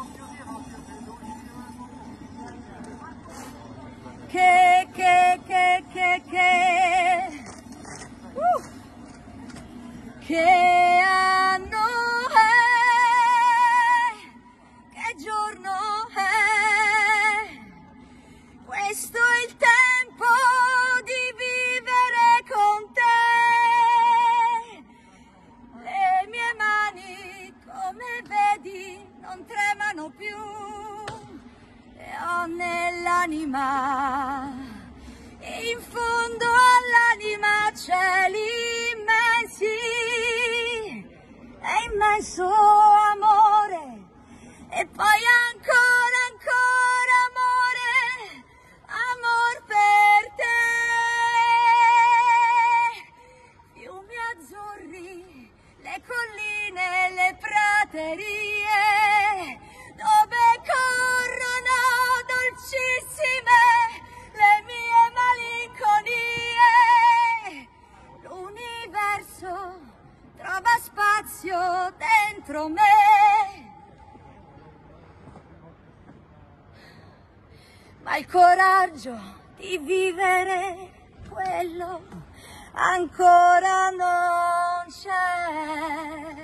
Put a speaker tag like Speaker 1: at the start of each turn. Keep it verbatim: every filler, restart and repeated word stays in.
Speaker 1: Che, che, che, che, che, uh, che anno è, che giorno è, questo è il tempo di vivere con te, le mie mani come vedi non tremano più, e ho nell'anima, in fondo all'anima cieli immensi, e immenso amore, e poi ancora, ancora amore, amor per te, fiumi azzurri, le colline, le praterie, dove corrono dolcissime le mie malinconie, l'universo trova spazio dentro me, ma il coraggio di vivere quello ancora non c'è.